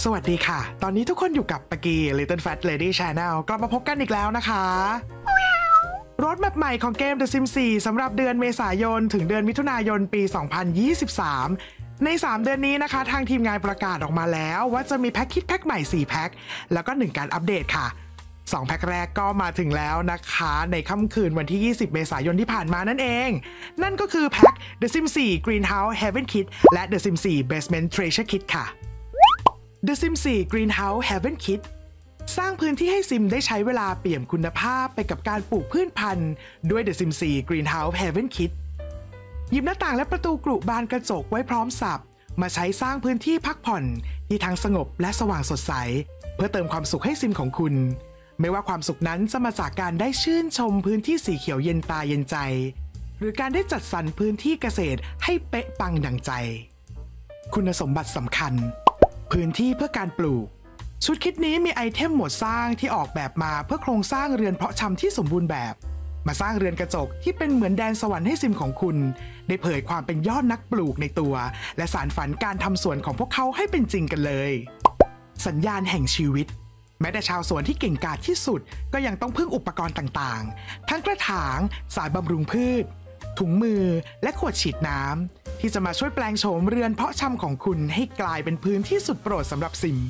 สวัสดีค่ะตอนนี้ทุกคนอยู่กับปากี Little Fat Lady Channel กลับมาพบกันอีกแล้วนะคะรถแมพใหม่ของเกม The Sims 4 สำหรับเดือนเมษายนถึงเดือนมิถุนายนปี 2023 ใน 3 เดือนนี้นะคะทางทีมงานประกาศออกมาแล้วว่าจะมีแพ็คคิดแพ็คใหม่ 4 แพ็คแล้วก็ 1 การอัปเดตค่ะ 2 แพ็คแรกก็มาถึงแล้วนะคะในค่ำคืนวันที่ 20 เมษายนที่ผ่านมานั่นเองนั่นก็คือแพ็ค The Sims 4 Greenhouse Heaven Kit และ The Sims 4 Basement Treasure Kit ค่ะThe Sims 4 Greenhouse Heaven Kit สร้างพื้นที่ให้ซิมได้ใช้เวลาเปี่ยมคุณภาพไปกับการปลูกพืชพันธุ์ด้วย The Sims 4 Greenhouse Heaven Kit หยิบหน้าต่างและประตูกรุบานกระจกไว้พร้อมสับมาใช้สร้างพื้นที่พักผ่อนที่ทั้งสงบและสว่างสดใสเพื่อเติมความสุขให้ซิมของคุณไม่ว่าความสุขนั้นจะมาจากการได้ชื่นชมพื้นที่สีเขียวเย็นตาเย็นใจหรือการได้จัดสรรพื้นที่เกษตรให้เป๊ะปังดังใจคุณสมบัติสำคัญพื้นที่เพื่อการปลูกชุดคิดนี้มีไอเทมหมวดสร้างที่ออกแบบมาเพื่อโครงสร้างเรือนเพาะชำที่สมบูรณ์แบบมาสร้างเรือนกระจกที่เป็นเหมือนแดนสวรรค์ให้ซิมของคุณได้เผยความเป็นยอดนักปลูกในตัวและสานฝันการทำสวนของพวกเขาให้เป็นจริงกันเลยสัญญาณแห่งชีวิตแม้แต่ชาวสวนที่เก่งกาจที่สุดก็ยังต้องพึ่งอุปกรณ์ต่างๆทั้งกระถางสายบำรุงพืชถุงมือและขวดฉีดน้ำที่จะมาช่วยแปลงโฉมเรือนเพาะชำของคุณให้กลายเป็นพื้นที่สุดโปรดสำหรับซิม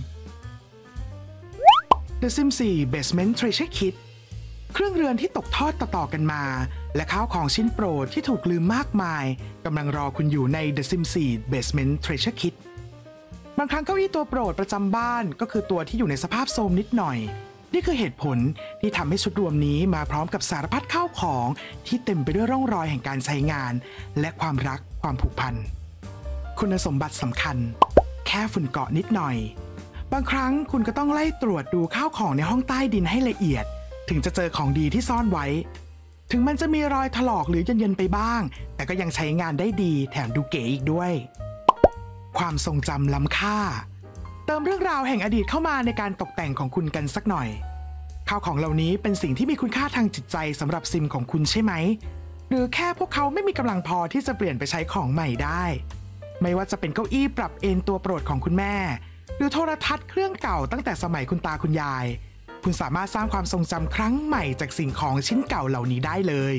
The Sims 4 Basement Treasure Kit เครื่องเรือนที่ตกทอดต่อๆกันมาและข้าวของชิ้นโปรดที่ถูกลืมมากมายกำลังรอคุณอยู่ใน The Sims 4 Basement Treasure Kit บางครั้งเก้าอี้ตัวโปรดประจำบ้านก็คือตัวที่อยู่ในสภาพโทรมนิดหน่อยนี่คือเหตุผลที่ทำให้ชุดรวมนี้มาพร้อมกับสารพัดข้าวของที่เต็มไปด้วยร่องรอยแห่งการใช้งานและความรักความผูกพันคุณสมบัติสำคัญแค่ฝุ่นเกาะนิดหน่อยบางครั้งคุณก็ต้องไล่ตรวจดูข้าวของในห้องใต้ดินให้ละเอียดถึงจะเจอของดีที่ซ่อนไว้ถึงมันจะมีรอยถลอกหรือเย็นๆไปบ้างแต่ก็ยังใช้งานได้ดีแถมดูเก๋อีกด้วยความทรงจำล้ำค่าเติมเรื่องราวแห่งอดีตเข้ามาในการตกแต่งของคุณกันสักหน่อยข้าวของเหล่านี้เป็นสิ่งที่มีคุณค่าทางจิตใจสำหรับซิมของคุณใช่ไหมหรือแค่พวกเขาไม่มีกำลังพอที่จะเปลี่ยนไปใช้ของใหม่ได้ไม่ว่าจะเป็นเก้าอี้ปรับเอนตัวโปรดของคุณแม่หรือโทรทัศน์เครื่องเก่าตั้งแต่สมัยคุณตาคุณยายคุณสามารถสร้างความทรงจำครั้งใหม่จากสิ่งของชิ้นเก่าเหล่านี้ได้เลย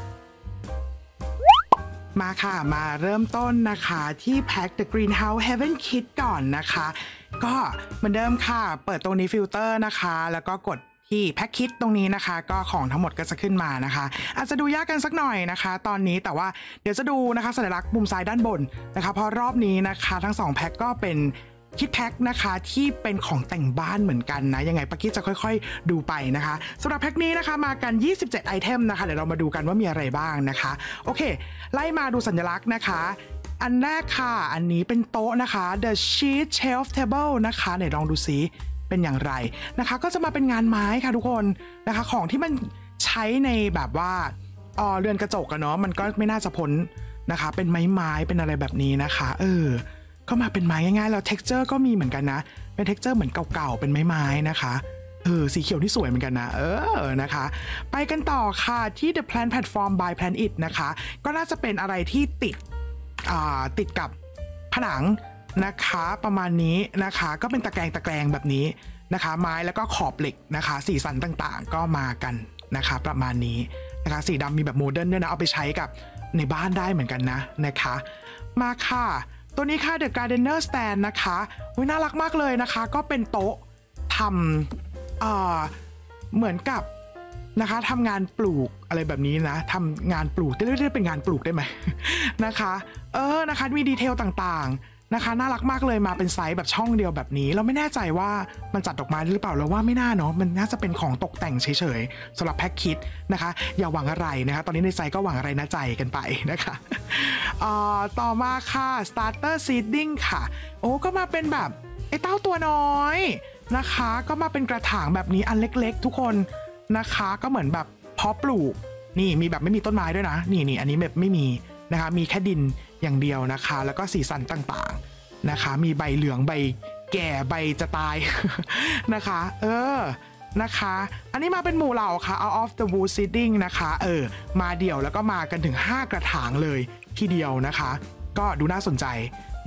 มาค่ะมาเริ่มต้นนะคะที่แพ็ค The Greenhouse Heaven Kit ก่อนนะคะก็เหมือนเดิมค่ะเปิดตรงนี้ฟิลเตอร์นะคะแล้วก็กดที่แพ็คคิดตรงนี้นะคะก็ของทั้งหมดก็จะขึ้นมานะคะอาจจะดูยากกันสักหน่อยนะคะตอนนี้แต่ว่าเดี๋ยวจะดูนะคะสัญลักษณ์มุมซ้ายด้านบนนะคะเพราะรอบนี้นะคะทั้ง2แพ็คก็เป็นคิดแพ็คนะคะที่เป็นของแต่งบ้านเหมือนกันนะยังไงปากี้จะค่อยๆดูไปนะคะสำหรับแพ็คนี้นะคะมากัน27ไอเทมนะคะเดี๋ยวเรามาดูกันว่ามีอะไรบ้างนะคะโอเคไล่มาดูสัญลักษณ์นะคะอันแรกค่ะอันนี้เป็นโต๊ะนะคะ The Sheet Shelf Table นะคะไหนลองดูซิเป็นอย่างไรนะคะก็จะมาเป็นงานไม้ค่ะทุกคนนะคะของที่มันใช้ในแบบว่าเรือนกระจกอะเนาะมันก็ไม่น่าจะพ้นนะคะเป็นไม้เป็นอะไรแบบนี้นะคะก็มาเป็นไม้ง่ายๆแล้ว texture ก็มีเหมือนกันนะเป็น texture เหมือนเก่าๆเป็นไม้นะคะสีเขียวที่สวยเหมือนกันนะนะคะไปกันต่อค่ะที่ The Plant Platform by Plant It นะคะก็น่าจะเป็นอะไรที่ติดกับผนังนะคะประมาณนี้นะคะก็เป็นตะแกรงแบบนี้นะคะไม้แล้วก็ขอบเหล็กนะคะสีสันต่างๆก็มากันนะคะประมาณนี้นะคะสีดำมีแบบโมเดิร์นด้วยนะเอาไปใช้กับในบ้านได้เหมือนกันนะคะมาค่ะตัวนี้ค่ะ The Gardener Stand นะคะน่ารักมากเลยนะคะก็เป็นโต๊ะทำเหมือนกับนะคะทำงานปลูกอะไรแบบนี้นะทำงานปลูกเรียกเป็นงานปลูกได้ไหมนะคะนะคะมีดีเทลต่างๆนะคะน่ารักมากเลยมาเป็นไซส์แบบช่องเดียวแบบนี้เราไม่แน่ใจว่ามันจัดดอกไม้หรือเปล่าเราว่าไม่น่าเนาะมันน่าจะเป็นของตกแต่งเฉยๆสำหรับแพ็คคิดนะคะอย่าหวังอะไรนะคะตอนนี้ในใจก็หวังอะไรนะใจกันไปนะคะต่อมาค่ะ Starter Seeding ค่ะโอ้ก็มาเป็นแบบไอ้เต้าตัวน้อยนะคะก็มาเป็นกระถางแบบนี้อันเล็กๆทุกคนนะคะก็เหมือนแบบเพาะปลูกนี่มีแบบไม่มีต้นไม้ด้วยนะนี่อันนี้แบบไม่มีนะคะมีแค่ดินอย่างเดียวนะคะแล้วก็สีสันต่างๆนะคะมีใบเหลืองใบแก่ใบจะตาย นะคะนะคะอันนี้มาเป็นหมู่เหล่าค่ะ Out of the Wood Seeding นะคะมาเดี่ยวแล้วก็มากันถึง5กระถางเลยทีเดียวนะคะก็ดูน่าสนใจ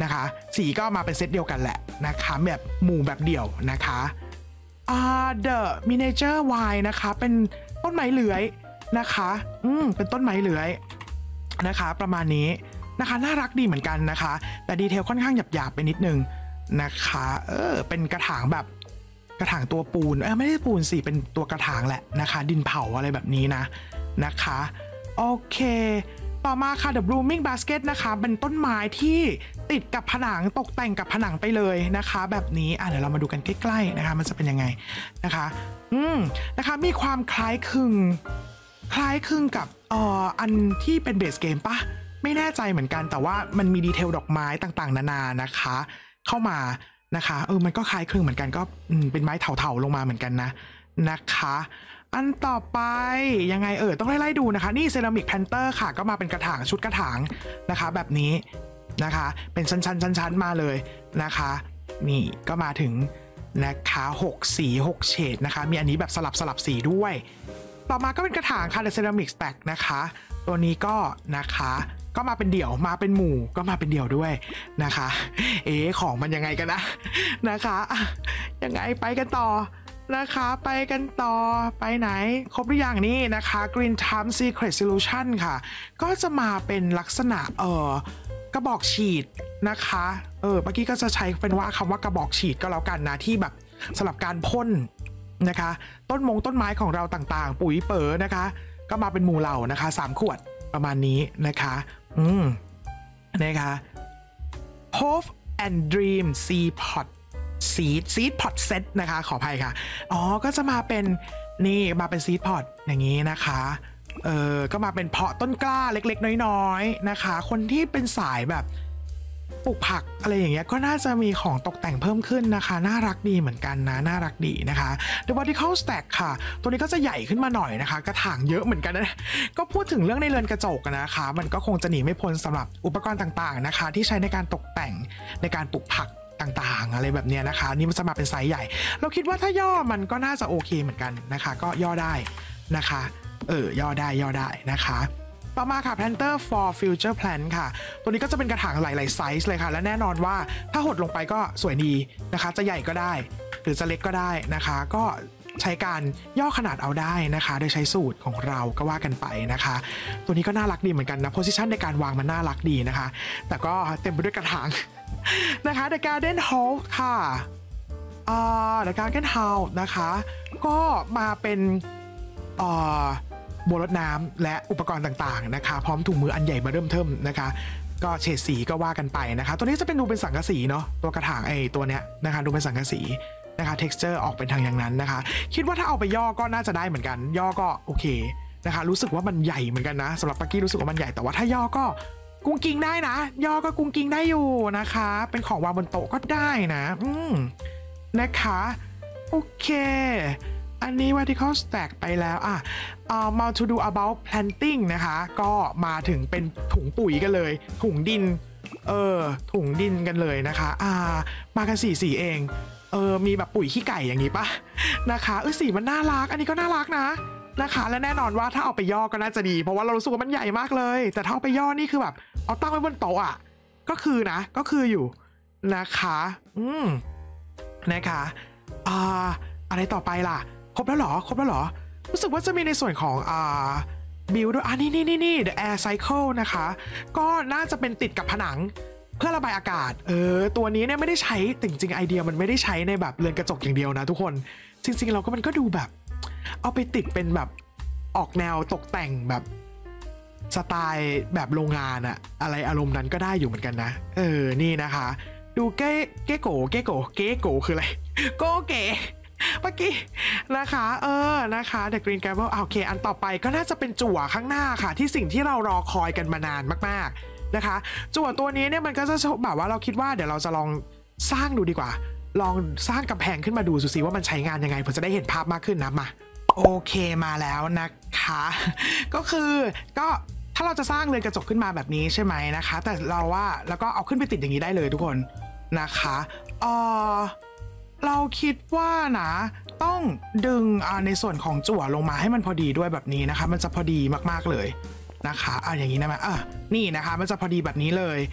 นะคะสีก็มาเป็นเซตเดียวกันแหละนะคะแบบหมู่แบบเดี่ยวนะคะThe Miniature Wine นะคะเป็นต้นไม้เลื้อยนะคะเป็นต้นไม้เลื้อยนะคะประมาณนี้นะคะน่ารักดีเหมือนกันนะคะแต่ดีเทลค่อนข้างหยาบๆไปนิดนึงนะคะเป็นกระถางแบบกระถางตัวปูนไม่ได้ปูนสิเป็นตัวกระถางแหละนะคะดินเผาอะไรแบบนี้นะคะโอเคต่อมาค่ะ The Blooming Basket นะคะเป็นต้นไม้ที่ติดกับผนังตกแต่งกับผนังไปเลยนะคะแบบนี้เดี๋ยวเรามาดูกันใกล้ๆนะคะมันจะเป็นยังไงนะคะนะคะมีความคล้ายคลึงกับอันที่เป็นเบสเกมปะไม่แน่ใจเหมือนกันแต่ว่ามันมีดีเทลดอกไม้ต่างๆนานานะคะเข้ามานะคะมันก็คล้ายคลึงเหมือนกันก็เป็นไม้เถาๆลงมาเหมือนกันนะคะอันต่อไปยังไงต้องไล่ดูนะคะนี่เซรามิกแพนเตอร์ค่ะก็มาเป็นกระถางชุดกระถางนะคะแบบนี้นะคะเป็นชั้นๆมาเลยนะคะนี่ก็มาถึงนะคะ6สี6เฉดนะคะมีอันนี้แบบสลับสีด้วยต่อมาก็เป็นกระถางค่ะ The Ceramic Stack นะคะตัวนี้ก็นะคะก็มาเป็นเดี่ยวมาเป็นหมู่ก็มาเป็นเดี่ยวด้วยนะคะของมันยังไงกันนะคะยังไงไปกันต่อนะคะไปกันต่อไปไหนครบหรือยังนี่นะคะ Green Time Secret Solution ค่ะก็จะมาเป็นลักษณะกระบอกฉีดนะคะเมื่อกี้ก็จะใช้เป็นว่าคำว่ากระบอกฉีดก็แล้วกันนะที่แบบสำหรับการพ่นนะคะต้นไม้ของเราต่างๆปุ๋ยเป๋อนะคะก็มาเป็นหมู่เหล่านะคะ3ขวดประมาณนี้นะคะนะคะ Hope and Dream Seed Pot Seed Pot Set นะคะขออภัยค่ะก็จะมาเป็นนี่มาเป็น Seed Pot อย่างนี้นะคะก็มาเป็นเพาะต้นกล้าเล็กๆน้อยๆนะคะคนที่เป็นสายแบบปลูกผักอะไรอย่างเงี้ยก็น่าจะมีของตกแต่งเพิ่มขึ้นนะคะน่ารักดีเหมือนกันน่ารักดีนะคะ The Vertical Stack ค่ะตัวนี้ก็จะใหญ่ขึ้นมาหน่อยนะคะกระถางเยอะเหมือนกันนะก็พูดถึงเรื่องในเรือนกระจกนะคะมันก็คงจะหนีไม่พ้นสำหรับอุปกรณ์ต่างๆนะคะที่ใช้ในการตกแต่งในการปลูกผักต่างๆอะไรแบบนี้นะคะนี่มันจะมาเป็นไซส์ใหญ่เราคิดว่าถ้าย่อมันก็น่าจะโอเคเหมือนกันนะคะก็ย่อได้นะคะย่อได้นะคะต่อมาค่ะ Planter for Future Plant ค่ะตัวนี้ก็จะเป็นกระถางหลายๆไซส์เลยค่ะและแน่นอนว่าถ้าหดลงไปก็สวยดีนะคะจะใหญ่ก็ได้หรือจะเล็กก็ได้นะคะก็ใช้การย่อขนาดเอาได้นะคะโดยใช้สูตรของเราก็ว่ากันไปนะคะตัวนี้ก็น่ารักดีเหมือนกันนะโพสิชันในการวางมันน่ารักดีนะคะแต่ก็เต็มไปด้วยกระถางนะคะ The Garden House ค่ะThe Garden House นะคะก็มาเป็นบัวรดน้ำและอุปกรณ์ต่างๆนะคะพร้อมถุงมืออันใหญ่มาเริ่มเทิมนะคะก็เฉดสีก็ว่ากันไปนะคะตัวนี้จะเป็นดูเป็นสังกะสีเนาะตัวกระถางตัวเนี้ยนะคะดูเป็นสังกะสีนะคะ texture ออกเป็นทางอย่างนั้นนะคะคิดว่าถ้าเอาไปย่อก็น่าจะได้เหมือนกันย่อก็โอเคนะคะรู้สึกว่ามันใหญ่เหมือนกันนะสำหรับปักกี้รู้สึกว่ามันใหญ่แต่ว่าถ้าย่อก็กุ้งกิ้งได้นะย่อก็กุ้งกิ้งได้อยู่นะคะเป็นของวางบนโต๊ะก็ได้นะนะคะโอเคอันนี้ vertical stack ไปแล้วมา to do about planting นะคะก็มาถึงเป็นถุงปุ๋ยกันเลยถุงดินถุงดินกันเลยนะคะมากันสีเองมีแบบปุ๋ยขี้ไก่อย่างนี้ปะนะคะสีมันน่ารักอันนี้ก็น่ารักนะคะและแน่นอนว่าถ้าเอาไปย่อก็น่าจะดีเพราะว่าเรารู้สึกว่ามันใหญ่มากเลยแต่ถ้าเอาไปย่อนี่คือแบบเอาตั้งไว้บนโต๊ะก็คืออยู่นะคะนะคะอะไรต่อไปล่ะครบแล้วเหรอรู้สึกว่าจะมีในส่วนของบิลด้วยนี่ The Air Cycle นะคะก็น่าจะเป็นติดกับผนังเพื่อระบายอากาศตัวนี้เนี่ยไม่ได้ใช้จริงๆไอเดียมันไม่ได้ใช้ในแบบเรือนกระจกอย่างเดียวนะทุกคนจริงๆเราก็มันก็ดูแบบเอาไปติดเป็นแบบออกแนวตกแต่งแบบสไตล์แบบโรงงานอะไรอารมณ์นั้นก็ได้อยู่เหมือนกันนะนี่นะคะดูเก๋โกคืออะไรโกเก๋เมื่อกี้นะคะนะคะ The Green Gables โอเคอันต่อไปก็น่าจะเป็นจั่วข้างหน้าค่ะที่สิ่งที่เรารอคอยกันมานานมากๆนะคะจั่วตัวนี้เนี่ยมันก็จะแบบว่าเราคิดว่าเดี๋ยวเราจะลองสร้างดูดีกว่าลองสร้างกำแพงขึ้นมาดูสิว่ามันใช้งานยังไงผมจะได้เห็นภาพมากขึ้นนะมาโอเคมาแล้วนะคะก็ถ้าเราจะสร้างเรือนกระจกขึ้นมาแบบนี้ใช่ไหมนะคะแต่เราว่าแล้วก็เอาขึ้นไปติดอย่างนี้ได้เลยทุกคนนะคะเราคิดว่านะต้องดึงในส่วนของจั่วลงมาให้มันพอดีด้วยแบบนี้นะคะมันจะพอดีมากๆเลยนะคะอย่างนี้นะนี่นะคะมันจะพอดีแบบนี้เลย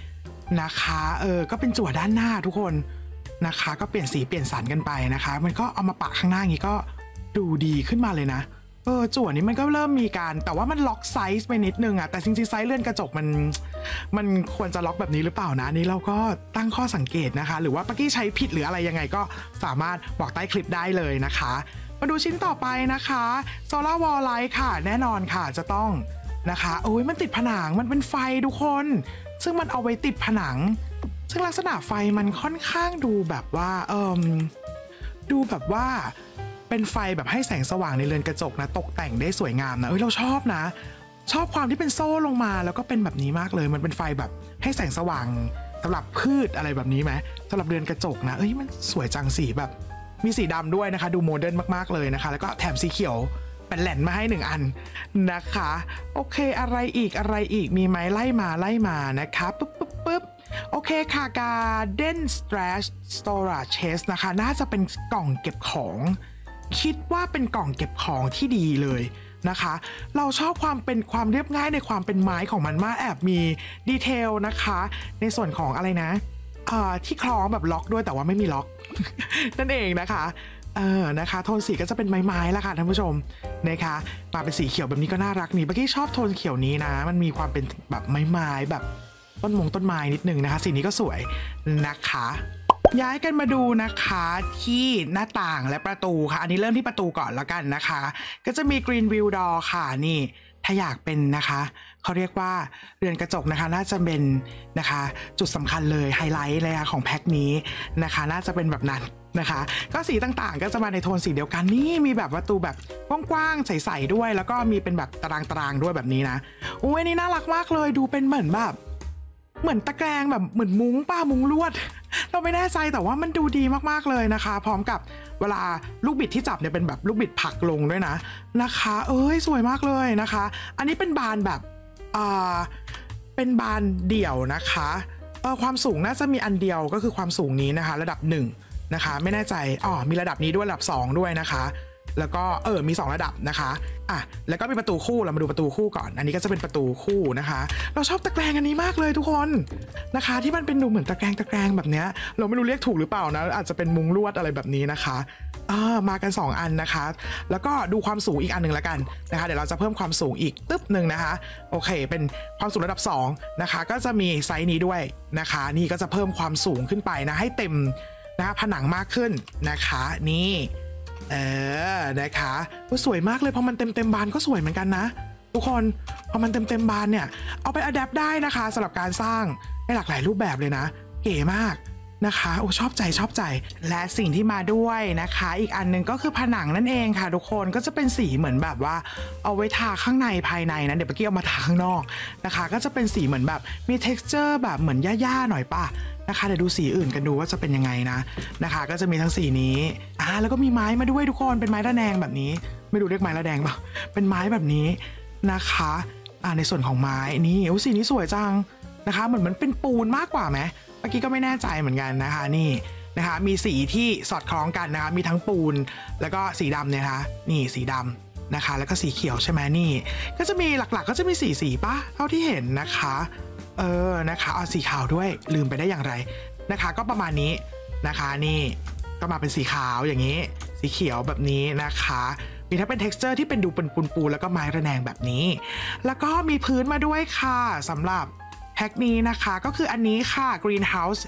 นะคะก็เป็นจั่วด้านหน้าทุกคนนะคะก็เปลี่ยนสีเปลี่ยนสันกันไปนะคะมันก็เอามาปะข้างหน้าอย่างนี้ก็ดูดีขึ้นมาเลยนะจั่วนี้มันก็เริ่มมีการแต่ว่ามันล็อกไซส์ไปนิดนึงอะแต่จริงๆไซส์เลื่อนกระจกมันควรจะล็อกแบบนี้หรือเปล่านะนี่เราก็ตั้งข้อสังเกตนะคะหรือว่าปักกี้ใช้ผิดหรืออะไรยังไงก็สามารถบอกใต้คลิปได้เลยนะคะมาดูชิ้นต่อไปนะคะโซลาร์วอลไลท์ค่ะแน่นอนค่ะจะต้องนะคะโอ้ยมันติดผนังมันเป็นไฟทุกคนซึ่งมันเอาไว้ติดผนังซึ่งลักษณะไฟมันค่อนข้างดูแบบว่าดูแบบว่าเป็นไฟแบบให้แสงสว่างในเรือนกระจกนะตกแต่งได้สวยงามนะเราชอบนะชอบความที่เป็นโซ่ลงมาแล้วก็เป็นแบบนี้มากเลยมันเป็นไฟแบบให้แสงสว่างสำหรับพืชอะไรแบบนี้ไหมสำหรับเรือนกระจกนะมันสวยจังสีแบบมีสีดำด้วยนะคะดูโมเดิร์นมากๆเลยนะคะแล้วก็แถมสีเขียวเป็นแหลนมาให้1 อันนะคะโอเคอะไรอีกมีไหมไล่มานะคะปึ๊บโอเคค่ะ Garden Trash Storage Chest นะคะน่าจะเป็นกล่องเก็บของคิดว่าเป็นกล่องเก็บของที่ดีเลยนะคะเราชอบความเรียบง่ายในความเป็นไม้ของมันมากแอบมีดีเทลนะคะในส่วนของอะไรนะที่คล้องแบบล็อกด้วยแต่ว่าไม่มีล็อก นั่นเองนะคะนะคะโทนสีก็จะเป็นไม้ๆแล้วค่ะท่านผู้ชมนะคะมาเป็นสีเขียวแบบนี้ก็น่ารักนี่เมื่อกี้ชอบโทนเขียวนี้นะมันมีความเป็นแบบไม้ๆแบบต้นไม้นิดนึงนะคะสีนี้ก็สวยนะคะย้ายกันมาดูนะคะที่หน้าต่างและประตูค่ะอันนี้เริ่มที่ประตูก่อนแล้วกันนะคะก็จะมี Green View Door ค่ะนี่ถ้าอยากเป็นนะคะเขาเรียกว่าเรือนกระจกนะคะน่าจะเป็นนะคะจุดสำคัญเลยไฮไลท์เลยของแพ็คนี้นะคะน่าจะเป็นแบบนั้นนะคะก็สีต่างๆก็จะมาในโทนสีเดียวกันนี่มีแบบประตูแบบกว้างๆใสๆด้วยแล้วก็มีเป็นแบบตารางๆด้วยแบบนี้นะอุ้ยนี่น่ารักมากเลยดูเป็นเหมือนแบบเหมือนตะแกรงแบบเหมือนมุ้งลวดเราไม่แน่ใจแต่ว่ามันดูดีมากๆเลยนะคะพร้อมกับเวลาลูกบิดที่จับเนี่ยเป็นแบบลูกบิดผลักลงด้วยนะคะสวยมากเลยนะคะอันนี้เป็นบานแบบเป็นบานเดี่ยวนะคะความสูงน่าจะมีอันเดียวก็คือความสูงนี้นะคะระดับ1นะคะไม่แน่ใจมีระดับนี้ด้วยระดับ2ด้วยนะคะแล้วก็มี2ระดับนะคะแล้วก็มีประตูคู่เรามาดูประตูคู่ก่อนอันนี้ก็จะเป็นประตูคู่นะคะเราชอบตะแกรงอันนี้มากเลยทุกคนนะคะที่มันเป็นดูเหมือนตะแกรงแบบเนี้ยเราไม่รู้เรียกถูกหรือเปล่านะอาจจะเป็นมุ้งลวดอะไรแบบนี้นะคะมากัน2 อันนะคะแล้วก็ดูความสูงอีกอันหนึ่งแล้วกันนะคะเดี๋ยวเราจะเพิ่มความสูงอีกตึ๊บหนึ่งนะคะโอเคเป็นความสูงระดับ2นะคะก็จะมีไซส์นี้ด้วยนะคะนี่ก็จะเพิ่มความสูงขึ้นไปนะให้เต็มนะคะผนังมากขึ้นนะคะนี่นะคะสวยมากเลยพอมันเต็มบานก็สวยเหมือนกันนะทุกคนพอมันเต็มบานเนี่ยเอาไปอัดแอปได้นะคะสำหรับการสร้างได้หลากหลายรูปแบบเลยนะเก๋มากนะคะชอบใจและสิ่งที่มาด้วยนะคะอีกอันนึงก็คือผนังนั่นเองค่ะทุกคนก็จะเป็นสีเหมือนแบบว่าเอาไว้ทาข้างในภายในนะเดี๋ยวเมื่อกี้เอามาทาข้างนอกนะคะก็จะเป็นสีเหมือนแบบมี texture แบบเหมือนหญ้าๆหน่อยป่ะนะคะเดี๋ยวดูสีอื่นกันดูว่าจะเป็นยังไงนะคะก็จะมีทั้งสีนี้แล้วก็มีไม้มาด้วยทุกคนเป็นไม้ระแนงแบบนี้ไม่รู้เรียกไม้ระแดงป่ะเป็นไม้แบบนี้นะคะในส่วนของไม้นี่สีนี้สวยจังนะคะเหมือนมันเป็นปูนมากกว่าไหมเมื่อกี้ก็ไม่แน่ใจเหมือนกันนะคะนี่นะคะมีสีที่สอดคล้องกันนะคะมีทั้งปูนแล้วก็สีดำเนี่ยนะคะนี่สีดำนะคะแล้วก็สีเขียวใช่ไหมนี่ก็จะมีหลักๆก็จะมีสีป่ะเท่าที่เห็นนะคะนะคะสีขาวด้วยลืมไปได้อย่างไรนะคะก็ประมาณนี้นะคะนี่ก็มาเป็นสีขาวอย่างนี้สีเขียวแบบนี้นะคะมีทั้งเป็น texture ที่เป็นดูเป็นปูนแล้วก็ไม้ระแนงแบบนี้แล้วก็มีพื้นมาด้วยค่ะสำหรับแพ็คนี้นะคะก็คืออันนี้ค่ะ Greenhouse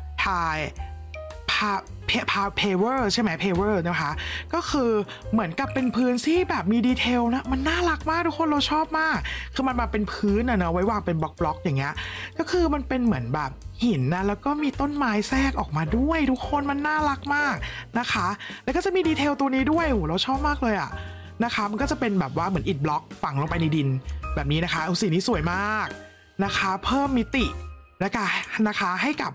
paver ใช่ไหม paver นะคะก็คือเหมือนกับเป็นพื้นที่แบบมีดีเทลนะมันน่ารักมากทุกคนเราชอบมากคือมันมาเป็นพื้นนะไว้วางเป็นบล็อกอย่างเงี้ยก็คือมันเป็นเหมือนแบบหินนะแล้วก็มีต้นไม้แทรกออกมาด้วยทุกคนมันน่ารักมากนะคะแล้วก็จะมีดีเทลตัวนี้ด้วยเราชอบมากเลยอะนะคะมันก็จะเป็นแบบว่าเหมือนอิฐบล็อกฝังลงไปในดินแบบนี้นะคะสีนี้สวยมากนะคะเพิ่มมิตินะคะให้กับ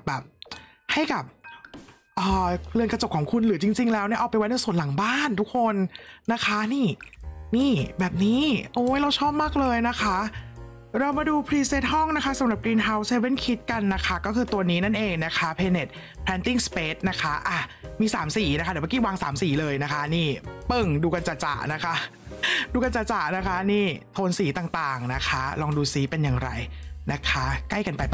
เรือนกระจกของคุณหรือจริงๆแล้วเนี่ยเอาไปไว้ในส่วนหลังบ้านทุกคนนะคะนี่แบบนี้เราชอบมากเลยนะคะเรามาดูพรีเซตห้องนะคะสำหรับ Greenhouse 7 Kit กันนะคะก็คือตัวนี้นั่นเองนะคะ Planet Planting Space นะคะมี3สีนะคะเดี๋ยวเมื่อกี้วาง3สีเลยนะคะนี่ปึ้งดูกันจ่าๆนะคะดูกันจ่าๆนะคะนี่โทนสีต่างๆนะคะลองดูสีเป็นอย่างไรนะคะใกล้กันไปเปล่า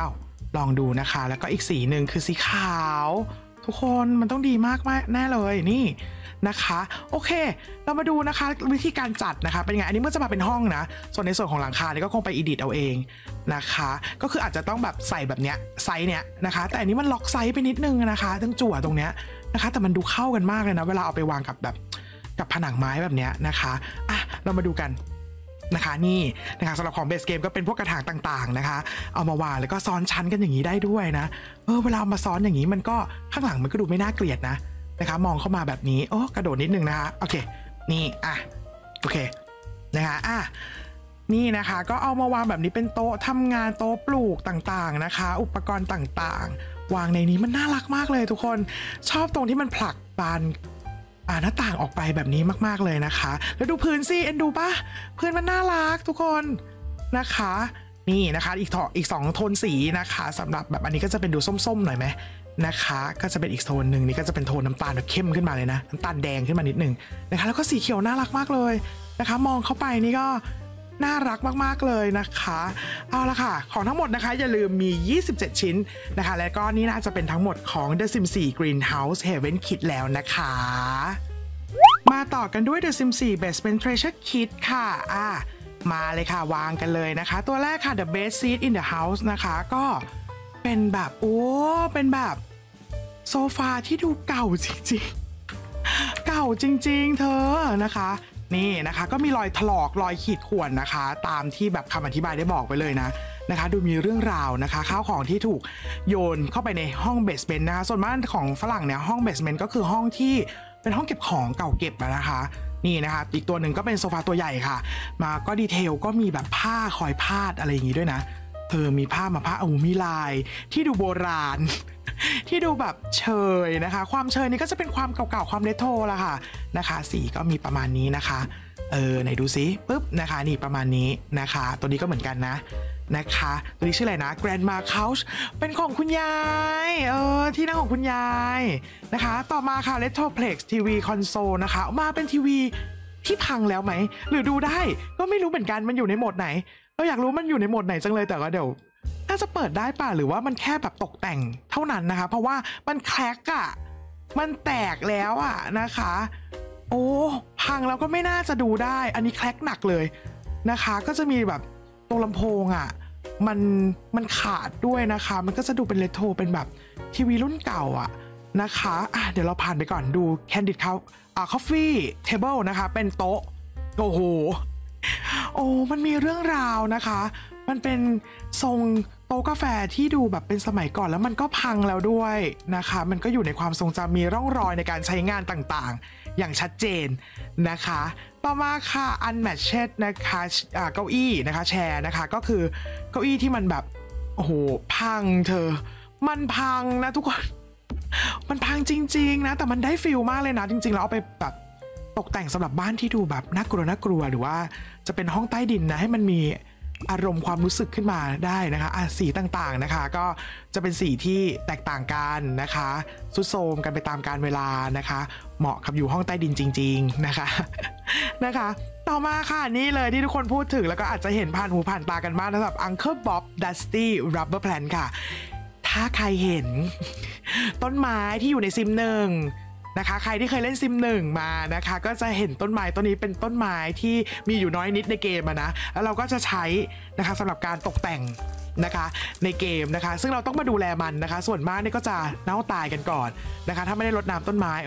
ลองดูนะคะแล้วก็อีกสีหนึ่งคือสีขาวทุกคนมันต้องดีมากแน่เลยนี่นะคะโอเคเรามาดูนะคะวิธีการจัดนะคะเป็นไงอันนี้มันจะมาเป็นห้องนะส่วนในส่วนของหลังคาเนี่ยก็คงไปอีดิทเอาเองนะคะก็คืออาจจะต้องแบบใส่แบบเนี้ยไซส์เนี้ยนะคะแต่อันนี้มันล็อกไซส์ไปนิดนึงนะคะทั้งจั่วตรงเนี้ยนะคะแต่มันดูเข้ากันมากเลยนะเวลาเอาไปวางกับผนังไม้แบบเนี้ยนะคะอ่ะเรามาดูกันนะคะนี่นะคะสำหรับของเบสเกมก็เป็นพวกกระถางต่างๆนะคะเอามาวางแล้วก็ซ้อนชั้นกันอย่างนี้ได้ด้วยนะเวลามาซ้อนอย่างนี้มันก็ข้างหลังมันก็ดูไม่น่าเกลียดนะคะมองเข้ามาแบบนี้โอ้กระโดดนิดนึงนะคะโอเคนี่โอเคนะคะนี่นะคะก็เอามาวางแบบนี้เป็นโต๊ะทำงานโต๊ะปลูกต่างๆนะคะอุปกรณ์ต่างๆวางในนี้มันน่ารักมากเลยทุกคนชอบตรงที่มันผลักบานหน้าต่างออกไปแบบนี้มากๆเลยนะคะแล้วดูพื้นสิเอ็นดูปะพื้นมันน่ารักทุกคนนะคะนี่นะคะอีก2โทนสีนะคะสำหรับแบบอันนี้ก็จะเป็นดูส้มๆหน่อยไหมนะคะก็จะเป็นอีกโทนหนึ่งนี่ก็จะเป็นโทนน้ำตาลแบบเข้มขึ้นมาเลยนะน้ำตาลแดงขึ้นมานิดนึงนะคะแล้วก็สีเขียวน่ารักมากเลยนะคะมองเข้าไปนี่ก็น่ารักมากๆเลยนะคะเอาละค่ะของทั้งหมดนะคะอย่าลืมมี27ชิ้นนะคะและก็นี่น่าจะเป็นทั้งหมดของ The Sims 4 Greenhouse Heaven Kit แล้วนะคะมาต่อกันด้วย The Sims 4 Basement Treasure Kit ค่ะมาเลยค่ะวางกันเลยนะคะตัวแรกค่ะ The Best Seat in the House นะคะก็เป็นแบบเป็นแบบโซฟาที่ดูเก่าจริงๆเก่าจริงๆเธอนะคะนี่นะคะก็มีรอยถลอกรอยขีดข่วนนะคะตามที่แบบคำอธิบายได้บอกไปเลยนะคะดูมีเรื่องราวนะคะข้าวของที่ถูกโยนเข้าไปในห้องเบสเมนต์นะคะส่วนมากของฝรั่งเนี่ยห้องเบสเมนต์ก็คือห้องที่เป็นห้องเก็บของเก่าเก็บนะคะนี่นะคะอีกตัวหนึ่งก็เป็นโซฟาตัวใหญ่ค่ะมาก็ดีเทลก็มีแบบผ้าคอยพาดอะไรอย่างงี้ด้วยนะมีผ้ามาผ้ามีลายที่ดูโบราณที่ดูแบบเชยนะคะความเชยนี้ก็จะเป็นความเก่าๆความเรโทรละค่ะนะคะสีก็มีประมาณนี้นะคะไหนดูซิปุ๊บนะคะนี่ประมาณนี้นะคะตัวนี้ก็เหมือนกันนะคะตัวนี้ชื่ออะไรนะ Grandma Couch เป็นของคุณยายที่นั่งของคุณยายนะคะต่อมาค่ะ Retroplex TV Console นะคะมาเป็นทีวีที่พังแล้วไหมหรือดูได้ก็ไม่รู้เหมือนกันมันอยู่ในโหมดไหนเราอยากรู้มันอยู่ในโหมดไหนจังเลยแต่ก็เดี๋ยวน่าจะเปิดได้ป่ะหรือว่ามันแค่แบบตกแต่งเท่านั้นนะคะเพราะว่ามันแคร็กมันแตกแล้วนะคะพังแล้วก็ไม่น่าจะดูได้อันนี้แคร็กหนักเลยนะคะก็จะมีแบบตรงลำโพงมันขาดด้วยนะคะมันก็จะดูเป็นเรโทรเป็นแบบทีวีรุ่นเก่านะคะเดี๋ยวเราผ่านไปก่อนดู Candid Coffee Table นะคะเป็นโต๊ะโอ้โหมันมีเรื่องราวนะคะมันเป็นทรงโต๊ะกาแฟที่ดูแบบเป็นสมัยก่อนแล้วมันก็พังแล้วด้วยนะคะมันก็อยู่ในความทรงจำมีร่องรอยในการใช้งานต่างๆอย่างชัดเจนนะคะต่อมาค่ะ Unmatched นะคะเก้าอี้นะคะแชร์นะคะก็คือเก้าอี้ที่มันแบบพังมันพังนะทุกคนมันพังจริงๆนะแต่มันได้ฟีลมากเลยนะจริงๆแล้วเอาไปแบบตกแต่งสำหรับบ้านที่ดูแบบน่ากลัวหรือว่าจะเป็นห้องใต้ดินนะให้มันมีอารมณ์ความรู้สึกขึ้นมาได้นะคะสีต่างๆนะคะก็จะเป็นสีที่แตกต่างกันนะคะสุดโทรมกันไปตามกาลเวลานะคะเหมาะกับอยู่ห้องใต้ดินจริงๆนะคะต่อมาค่ะนี่เลยที่ทุกคนพูดถึงแล้วก็อาจจะเห็นผ่านหูผ่านตากันบ้างสำหรับ Uncle Bob Dusty Rubber Plant ค่ะถ้าใครเห็นต้นไม้ที่อยู่ในซิมหนึ่งนะคะใครที่เคยเล่นซิม1มานะคะก็จะเห็นต้นไม้ต้นนี้เป็นต้นไม้ที่มีอยู่น้อยนิดในเกมนะแล้วเราก็จะใช้นะคะสำหรับการตกแต่งนะคะในเกมนะคะซึ่งเราต้องมาดูแลมันนะคะส่วนมากนี่ก็จะเน่าตายกันก่อนนะคะถ้าไม่ได้รดน้ำต้นไม้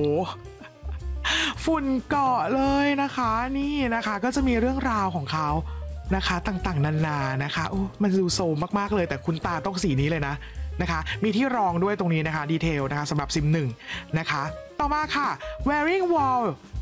ฝุ่นเกาะเลยนะคะนี่นะคะก็จะมีเรื่องราวของเขานะคะต่างๆนานานะคะมันดูโซมมากๆเลยแต่คุณตาต้องสีนี้เลยนะคะมีที่รองด้วยตรงนี้นะคะดีเทลนะคะสำหรับซิม1นะคะต่อมาค่ะ wearing wall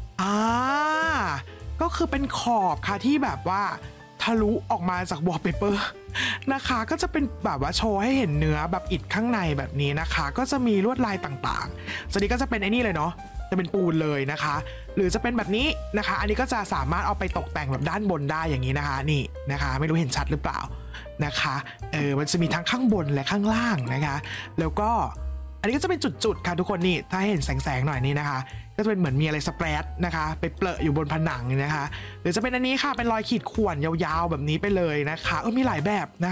ก็คือเป็นขอบค่ะที่แบบว่าทะลุออกมาจาก wallpaper นะคะก็จะเป็นแบบว่าโชว์ให้เห็นเนื้อแบบอิฐข้างในแบบนี้นะคะก็จะมีลวดลายต่างๆส่วนนี้ก็จะเป็นไอ้นี่เลยเนาะจะเป็นปูนเลยนะคะหรือจะเป็นแบบนี้นะคะอันนี้ก็จะสามารถเอาไปตกแต่งแบบด้านบนได้อย่างนี้นะคะนี่นะคะไม่รู้เห็นชัดหรือเปล่านะคะมันจะมีทั้งข้างบนและข้างล่างนะคะแล้วก็อันนี้ก็จะเป็นจุดๆค่ะทุกคนนี่ถ้าเห็นแสงๆหน่อยนี่นะคะก็จะเป็นเหมือนมีอะไรสเปรดนะคะไปเปลอะอยู่บนผนังนะคะหรือจะเป็นอันนี้ค่ะเป็นรอยขีดข่วนยาวๆแบบนี้ไปเลยนะคะมีหลายแบบนะคะ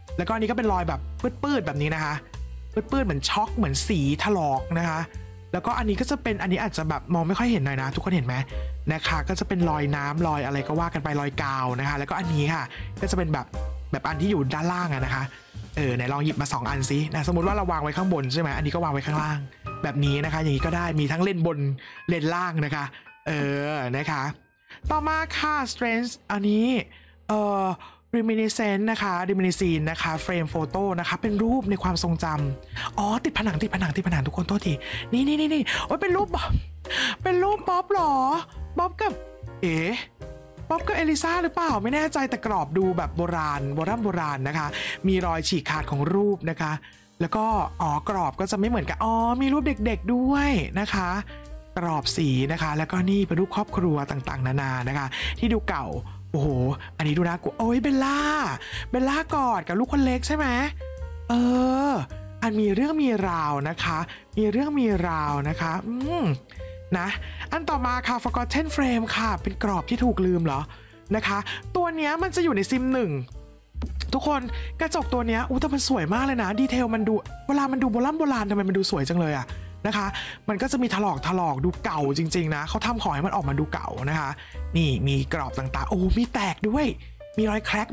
แล้วก็อันนี้ก็เป็นรอยแบบปื้ดๆแบบนี้นะคะปื้ดๆเหมือนช็อกเหมือนสีถลอกนะคะแล้วก็อันนี้ก็จะเป็นอันนี้อาจจะแบบมองไม่ค่อยเห็นหน่อยนะทุกคนเห็นไหมนะคะก็จะเป็นรอยน้ำรอยอะไรก็ว่ากันไปรอยกาวนะคะแล้วก็อันนี้ค่ะก็จะเป็นแบบอันที่อยู่ด้านล่างนะคะไหนลองหยิบมา2อันซินะสมมติว่าเราวางไว้ข้างบนใช่ไหมอันนี้ก็วางไว้ข้างล่างแบบนี้นะคะอย่างนี้ก็ได้มีทั้งเลนบนเลนล่างนะคะนะคะต่อมาค่ะ Strange อันนี้reminiscent นะคะ reminiscent นะคะเฟรมโฟโต้นะคะเป็นรูปในความทรงจำอ๋อติดผนังทุกคนโทษทีนี่โอ้ยเป็นรูปบ๊อบหรอบ๊อบกับบ๊อบกับเอลิซาหรือเปล่าไม่แน่ใจแต่กรอบดูแบบโบราณนะคะมีรอยฉีกขาดของรูปนะคะแล้วก็กรอบก็จะไม่เหมือนกันมีรูปเด็กๆด้วยนะคะกรอบสีนะคะแล้วก็นี่เป็นรูปครอบครัวต่างๆนานานะคะที่ดูเก่าโอ้โหอันนี้ดูน่ากลัวโอ้ยเบลล่ากอดกับลูกคนเล็กใช่ไหมอันมีเรื่องมีราวนะคะนะคะนะอันต่อมาค่ะ Forgotten Frame ค่ะเป็นกรอบที่ถูกลืมเหรอนะคะตัวเนี้ยมันจะอยู่ในซิม1ทุกคนกระจกตัวเนี้ยแต่มันสวยมากเลยนะดีเทลมันดูเวลามันดูโบราณทำไมมันดูสวยจังเลยอะนะคะมันก็จะมีถลอกดูเก่าจริงๆนะเขาทำของให้มันออกมาดูเก่านะคะนี่มีกรอบต่างๆมีแตกด้วยมีรอยแคร็ก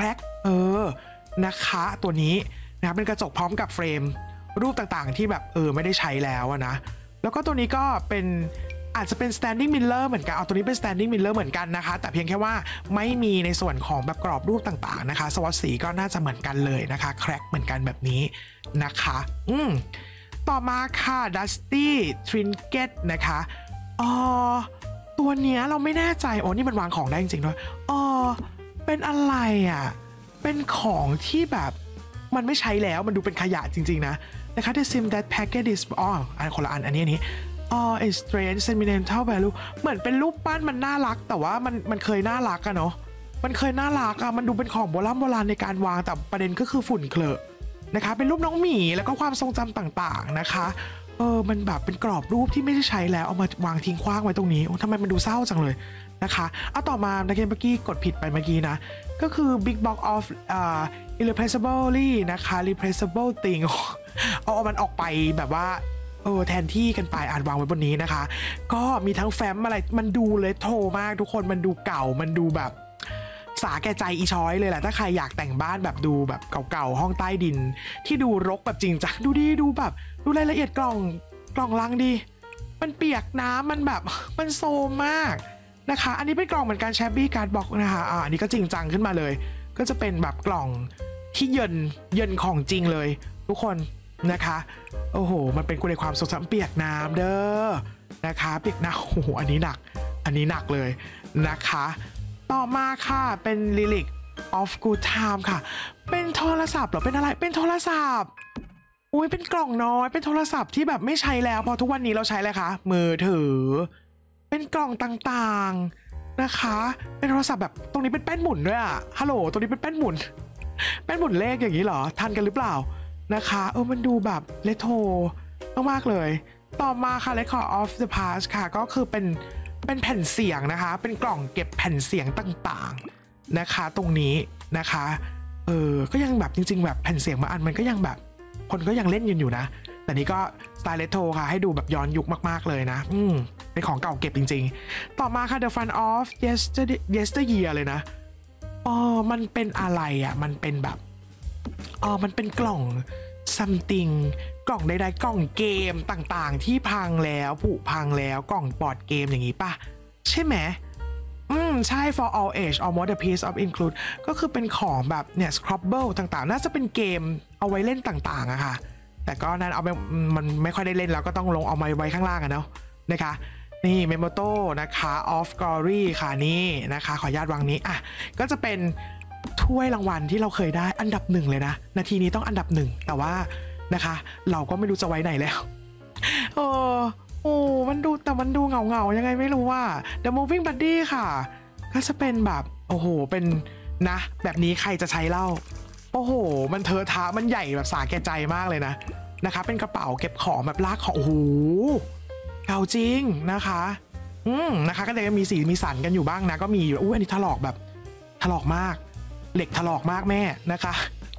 นะคะตัวนี้นะเป็นกระจกพร้อมกับเฟรมรูปต่างๆที่แบบไม่ได้ใช้แล้วนะแล้วก็ตัวนี้ก็เป็นอาจจะเป็น standing mirror เหมือนกันตัวนี้เป็น standing mirror เหมือนกันนะคะแต่เพียงแค่ว่าไม่มีในส่วนของแบบกรอบรูปต่างๆนะคะสวอตสีก็น่าจะเหมือนกันเลยนะคะแคร็กเหมือนกันแบบนี้นะคะต่อมาค่ะ Dusty Trinket นะคะตัวเนี้ยเราไม่แน่ใจนี่มันวางของได้จริงๆด้วยเป็นอะไรอ่ะเป็นของที่แบบมันไม่ใช้แล้วมันดูเป็นขยะจริงๆนะนะคะ The sim that package is คนละอันนี้a strange sentimental value เหมือนเป็นรูปปั้นมันน่ารักแต่ว่ามันเคยน่ารักอะเนาะมันเคยน่ารักอะมันดูเป็นของโบราณในการวางแต่ประเด็นก็คือฝุ่นเคลอะนะคะเป็นรูปน้องหมีแล้วก็ความทรงจำต่างๆนะคะมันแบบเป็นกรอบรูปที่ไม่ได้ใช้แล้วเอามาวางทิ้งขว้างไว้ตรงนี้ทำไมมันดูเศร้าจังเลยนะคะต่อมาในเกมเมื่อกี้กดผิดไปเมื่อกี้นะก็คือ Big Box of irreplaceable นะคะ replaceable thing เอามันออกไปแบบว่าแทนที่กันไปวางไว้บนนี้นะคะก็มีทั้งแฟ้มอะไรมันดูเลยโทมากทุกคนมันดูเก่ามันดูแบบสาแก่ใจอีช้อยเลยแหละถ้าใครอยากแต่งบ้านแบบดูแบบเก่าๆห้องใต้ดินที่ดูรกแบบจริงจังดูแบบดูรายละเอียดกล่องลังดีมันเปียกน้ำมันแบบมันโซมมากนะคะอันนี้เป็นกล่องเหมือนกันแชบบี้การ์ดบ็อกนะคะอันนี้ก็จริงจังขึ้นมาเลยก็จะเป็นแบบกล่องที่เยินของจริงเลยทุกคนนะคะโอ้โหมันเป็นคุณในความทรงจำเปียกน้ำเด้อนะคะเปียกน้ำโอ้โหอันนี้หนักเลยนะคะต่อมาค่ะเป็น Relic of Good Time ค่ะเป็นโทรศัพท์เหรอเป็นอะไรเป็นโทรศัพท์เป็นกล่องน้อยเป็นโทรศัพท์ที่แบบไม่ใช้แล้วพอทุกวันนี้เราใช้เลยค่ะมือถือเป็นกล่องต่างๆนะคะเป็นโทรศัพท์แบบตรงนี้เป็นแป้นหมุนด้วยอะฮัลโหลตรงนี้เป็นแป้นหมุนเลขอย่างนี้เหรอทันกันหรือเปล่านะคะมันดูแบบเลโทรมากๆเลยต่อมาค่ะ Record of the Past ค่ะก็คือเป็นแผ่นเสียงนะคะเป็นกล่องเก็บแผ่นเสียงต่างๆนะคะตรงนี้นะคะก็ยังแบบจริงๆแบบแผ่นเสียงบางอันมันก็ยังแบบคนก็ยังเล่นอยู่นะแต่นี้ก็สไตล์เลโทรค่ะให้ดูแบบย้อนยุคมากๆเลยนะเป็นของเก่าเก็บจริงๆต่อมาค่ะ The Fun of Yesteryear เลยนะมันเป็นอะไรอ่ะมันเป็นแบบมันเป็นกล่อง something กล่องใดๆกล่องเกมต่างๆที่พังแล้วผุพังแล้วกล่องบอร์ดเกมอย่างนี้ป่ะใช่ไหมใช่ for all age almost a piece of include ก็คือเป็นของแบบเนี่ย Scrabble ต่างๆน่าจะเป็นเกมเอาไว้เล่นต่างๆอะค่ะแต่ก็นั้นเอาไปมันไม่ค่อยได้เล่นแล้วก็ต้องลงเอามาไว้ข้างล่างอะเนาะนะคะนี่ Memoto นะคะ of Glory ค่ะนี่นะคะขออนุญาตวางนี้ก็จะเป็นถ้วยรางวัลที่เราเคยได้อันดับ1เลยนะนาทีนี้ต้องอันดับ1แต่ว่านะคะเราก็ไม่รู้จะไว้ไหนแล้วมันดูเงายังไงไม่รู้ว่า The Moving Buddy ค่ะก็จะเป็นแบบโอ้โหเป็นนะแบบนี้ใครจะใช้เล่าโอ้โหมันเทอะทะมันใหญ่แบบสาแก่ใจมากเลยนะคะเป็นกระเป๋าเก็บของแบบลากของโอ้โหเก่าจริงนะคะนะคะก็เลยมีสีมีสันกันอยู่บ้างนะก็มีอยู่อันนี้ถลอกแบบถลอกมากเหล็กถลอกมากแม่นะคะ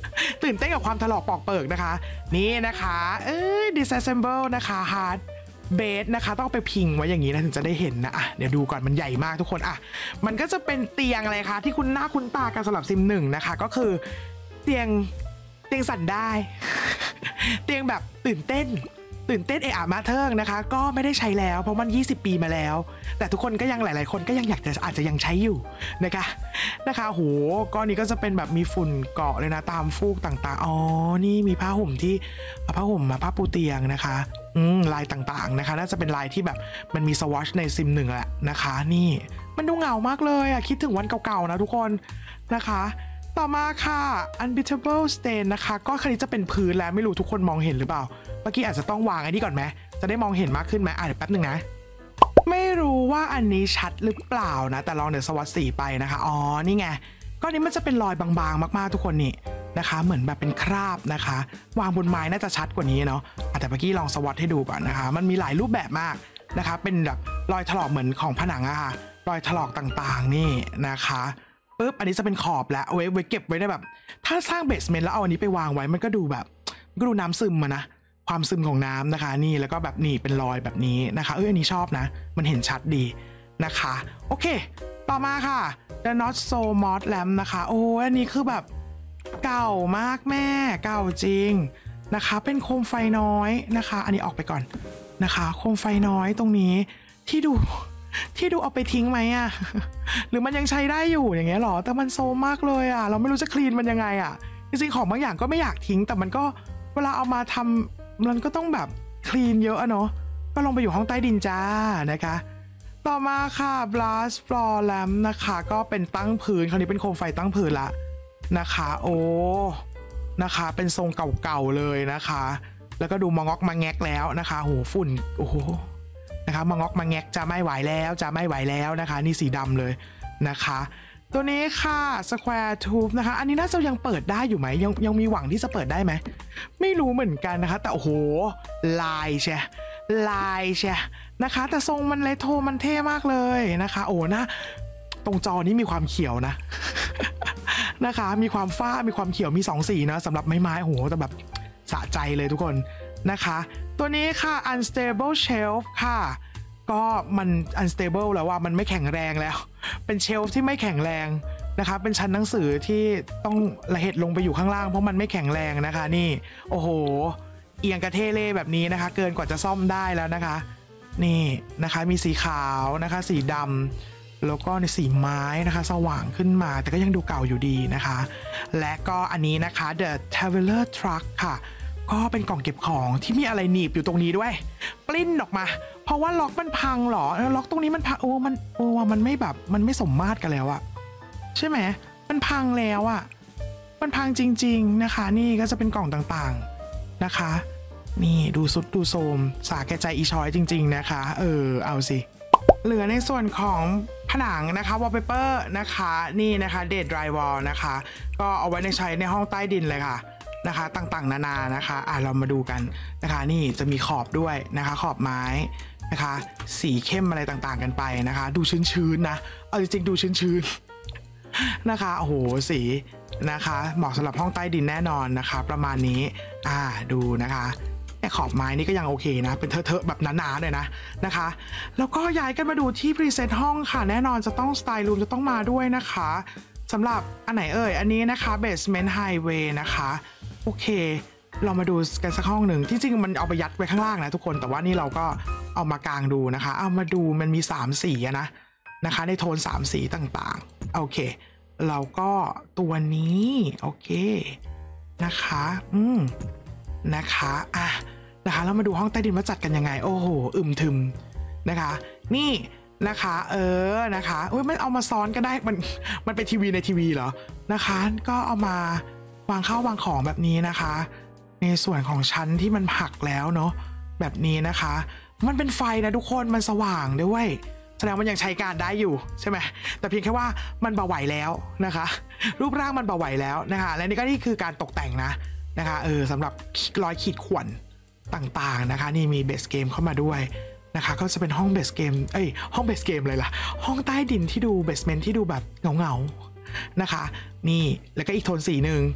ตื่นเต้นกับความถลอกปอกเปิกนะคะนี่นะคะdisassemble นะคะ hard base นะคะต้องไปพิงไว้อย่างนี้นะถึงจะได้เห็นนะเดี๋ยวดูก่อนมันใหญ่มากทุกคนมันก็จะเป็นเตียงอะไรคะที่คุณหน้าคุณตากันสำหรับซิม1นะคะก็คือเตียงสั่นได้ เตียงแบบตื่นเต้นมาเทิงนะคะก็ไม่ได้ใช้แล้วเพราะมัน20 ปีมาแล้วแต่ทุกคนก็ยังหลายๆคนก็ยังอยากจะอาจจะยังใช้อยู่นะคะโหก้อนนี้ก็จะเป็นแบบมีฝุ่นเกาะเลยนะตามฟูกต่างๆนี่มีผ้าห่มที่ผ้าห่มมาผ้าปูเตียงนะคะลายต่างๆนะคะน่าจะเป็นลายที่แบบมันมีสวอชในซิม1แหละนะคะนี่มันดูเหงามากเลยคิดถึงวันเก่าๆนะทุกคนนะคะต่อมาค่ะ unbeatable stain นะคะก็คันนี้จะเป็นพื้นแล้วไม่รู้ทุกคนมองเห็นหรือเปล่าเมื่อกี้อาจจะต้องวางอันนี้ก่อนไหมจะได้มองเห็นมากขึ้นไหมเดี๋ยวแป๊บนึงนะไม่รู้ว่าอันนี้ชัดหรือเปล่านะแต่ลองเดี๋ยวสวัสดีไปนะคะนี่ไงก็นี้มันจะเป็นรอยบางๆมากๆทุกคนนี่นะคะเหมือนแบบเป็นคราบนะคะวางบนไม้น่าจะชัดกว่านี้เนาะแต่เมื่อกี้ลองสวัสดให้ดูก่อนนะคะมันมีหลายรูปแบบมากนะคะเป็นแบบรอยถลอกเหมือนของผนังค่ะรอยถลอกต่างๆนี่นะคะปุ๊บอันนี้จะเป็นขอบแล้วเอาไว้เก็บไว้ได้แบบถ้าสร้างเบสเมนต์แล้วเอาอันนี้ไปวางไว้มันก็ดูแบบก็ดูน้ำซึมนะความซึมของน้ำนะคะนี่แล้วก็แบบนี่เป็นรอยแบบนี้นะคะอันนี้ชอบนะมันเห็นชัดดีนะคะโอเคต่อมาค่ะ The Not So Mod Lamp นะคะอันนี้คือแบบเก่ามากแม่เก่าจริงนะคะเป็นโคมไฟน้อยนะคะอันนี้ออกไปก่อนนะคะโคมไฟน้อยตรงนี้ที่ดูเอาไปทิ้งไหมหรือมันยังใช้ได้อยู่อย่างเงี้ยหรอแต่มันโซมมากเลยเราไม่รู้จะคลีนมันยังไงจริงๆของบางอย่างก็ไม่อยากทิ้งแต่มันก็เวลาเอามาทำมันก็ต้องแบบคลีนเยอะเนาะก็ลงไปอยู่ห้องใต้ดินจ้านะคะต่อมาค่ะ Blast Floor Lamp นะคะก็เป็นตั้งพื้นคราวนี้เป็นโคมไฟตั้งพื้นละนะคะนะคะเป็นทรงเก่าๆเลยนะคะแล้วก็ดูมองอกมาแงกแล้วนะคะโหฝุ่นนะคะมางอกมาแงกจะไม่ไหวแล้วนะคะนี่สีดำเลยนะคะตัวนี้ค่ะ Square Tube นะคะอันนี้น่าจะยังเปิดได้อยู่ไหมยังมีหวังที่จะเปิดได้ไหมไม่รู้เหมือนกันนะคะแต่ลายใช่นะคะแต่ทรงมันเลโทมันเท่มากเลยนะคะนะตรงจอนี้มีความเขียวนะ นะคะมีความฟ้ามีความเขียวมี2 สีนะสำหรับไม้แต่แบบสะใจเลยทุกคนนะคะตัวนี้ค่ะ unstable shelf ค่ะก็มัน unstable แล้วว่ามันไม่แข็งแรงแล้วเป็นเชลฟ์ที่ไม่แข็งแรงนะคะเป็นชั้นหนังสือที่ต้องระเหตุลงไปอยู่ข้างล่างเพราะมันไม่แข็งแรงนะคะนี่เอียงกระเทเล่แบบนี้นะคะเกินกว่าจะซ่อมได้แล้วนะคะนี่นะคะมีสีขาวนะคะสีดำแล้วก็ในสีไม้นะคะสว่างขึ้นมาแต่ก็ยังดูเก่าอยู่ดีนะคะและก็อันนี้นะคะ The Traveler Truck ค่ะก็เป็นกล่องเก็บของที่มีอะไรหนีบอยู่ตรงนี้ด้วยปลิ้นออกมาเพราะว่าล็อกมันพังหรอล็อกตรงนี้มันพังมันไม่แบบมันไม่สมมาตรกันแล้วใช่ไหมมันพังแล้วมันพังจริงๆนะคะนี่ก็จะเป็นกล่องต่างๆนะคะนี่ดูสุดดูโซมสาแก่ใจอีชอยจริงๆนะคะเอาสิเหลือในส่วนของผนังนะคะวอลเปเปอร์นะคะนี่นะคะเดดไดรวอลนะคะก็เอาไว้ใช้ในห้องใต้ดินเลยค่ะนะคะต่างๆนานานะคะเรามาดูกันนะคะนี่จะมีขอบด้วยนะคะขอบไม้นะคะสีเข้มอะไรต่างๆกันไปนะคะดูชื้นๆนะเอาจริงๆดูชื้นๆนะคะสีนะคะเหมาะสำหรับห้องใต้ดินแน่นอนนะคะประมาณนี้ดูนะคะขอบไม้นี่ก็ยังโอเคนะเป็นเทอะๆแบบหนาๆเลยนะคะแล้วก็ย้ายกันมาดูที่พรีเซตห้องค่ะแน่นอนจะต้องสไตล์รูมจะต้องมาด้วยนะคะสำหรับอันไหนอันนี้นะคะ Basement Highway นะคะโอเคเรามาดูกันสักห้องหนึ่งที่จริงมันเอาไปยัดไว้ข้างล่างนะทุกคนแต่ว่านี่เราก็เอามากางดูนะคะเอามาดูมันมี3 สีนะคะในโทน3 สีต่างๆโอเคเราก็ตัวนี้โอเคนะคะนะคะนะคะเรามาดูห้องใต้ดินว่าจัดกันยังไงอึมทึมนะคะนี่นะคะนะคะมันเอามาซ้อนก็ได้มันเป็นทีวีในทีวีเหรอนะคะก็เอามาวางข้าววางของแบบนี้นะคะในส่วนของชั้นที่มันหักแล้วเนาะแบบนี้นะคะมันเป็นไฟนะทุกคนมันสว่างด้วยแสดงมันยังใช้การได้อยู่ใช่ไหมแต่เพียงแค่ว่ามันเบาไหวแล้วนะคะรูปร่างมันเบาไหวแล้วนะคะและนี่คือการตกแต่งนะคะสำหรับรอยขีดข่วนต่างๆนะคะนี่มีเบสเกมเข้ามาด้วยนะคะก็จะเป็นห้องเบสเกมห้องเบสเกมเลยล่ะห้องใต้ดินที่ดูเบสเมนต์ที่ดูแบบเงาๆนะคะนี่แล้วก็อีกโทนสีหนึ่ง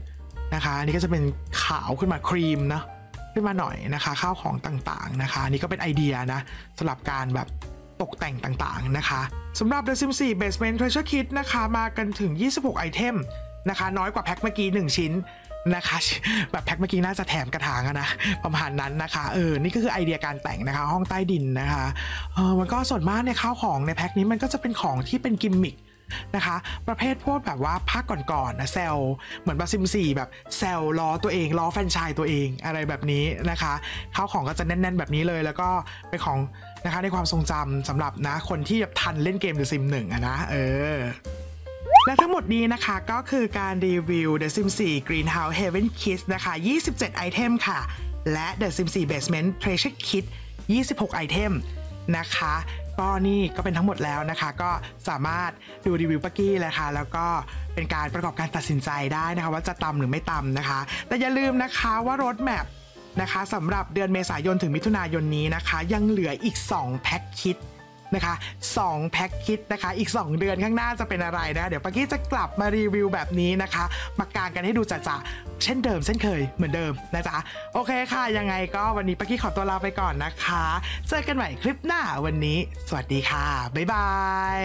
นะคะอันนี้ก็จะเป็นขาวขึ้นมาครีมนะขึ้นมาหน่อยนะคะข้าวของต่างๆนะคะอันนี้ก็เป็นไอเดียนะสำหรับการแบบตกแต่งต่างๆนะคะสำหรับ The Sims 4 Basement Treasure Kit นะคะมากันถึง26ไอเทมนะคะน้อยกว่าแพ็คเมื่อกี้1ชิ้นนะคะแบบแพ็คเมื่อกี้น่าจะแถมกระถางนะประมาณนั้นนะคะนี่ก็คือไอเดียการแต่งนะคะห้องใต้ดินนะคะมันก็ส่วนมากในข้าวของในแพ็คนี้มันก็จะเป็นของที่เป็นกิมมิคนะคะประเภทพวกแบบว่าภาคก่อนๆนะแซลเหมือนบาซิม4แบบแซลล้อตัวเองล้อแฟรนไชส์ตัวเองอะไรแบบนี้นะคะข้าวของก็จะแน่นๆแบบนี้เลยแล้วก็เป็นของนะคะในความทรงจำสำหรับนะคนที่ทันเล่นเกม The Sims 1อะนะและทั้งหมดนี้นะคะก็คือการรีวิว The Sims 4 Greenhouse Heaven Kit นะคะ27ไอเทมค่ะและ The Sims 4 Basement Treasure Kit 26ไอเทมนะคะก็นี่ก็เป็นทั้งหมดแล้วนะคะก็สามารถดูรีวิวปักกี้เลยค่ะแล้วก็เป็นการประกอบการตัดสินใจได้นะคะว่าจะตำหรือไม่ตำนะคะแต่อย่าลืมนะคะว่ารถแมพนะคะสำหรับเดือนเมษายนถึงมิถุนายนนี้นะคะยังเหลืออีก2แพ็คคิดนะคะ2แพ็คคิดนะคะอีก2เดือนข้างหน้าจะเป็นอะไรนะเดี๋ยวปักกี้จะกลับมารีวิวแบบนี้นะคะมากางกันให้ดูจ่ะๆเช่นเดิมเช่นเคยเหมือนเดิมนะจ๊ะโอเคค่ะยังไงก็วันนี้ปักกี้ขอตัวลาไปก่อนนะคะเจอกันใหม่คลิปหน้าวันนี้สวัสดีค่ะบ๊ายบาย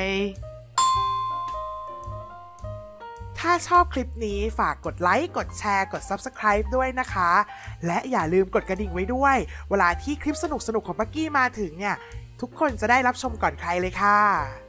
ถ้าชอบคลิปนี้ฝากกดไลค์กดแชร์กด Subscribe ด้วยนะคะและอย่าลืมกดกระดิ่งไว้ด้วยเวลาที่คลิปสนุกๆของปักกี้มาถึงเนี่ยทุกคนจะได้รับชมก่อนใครเลยค่ะ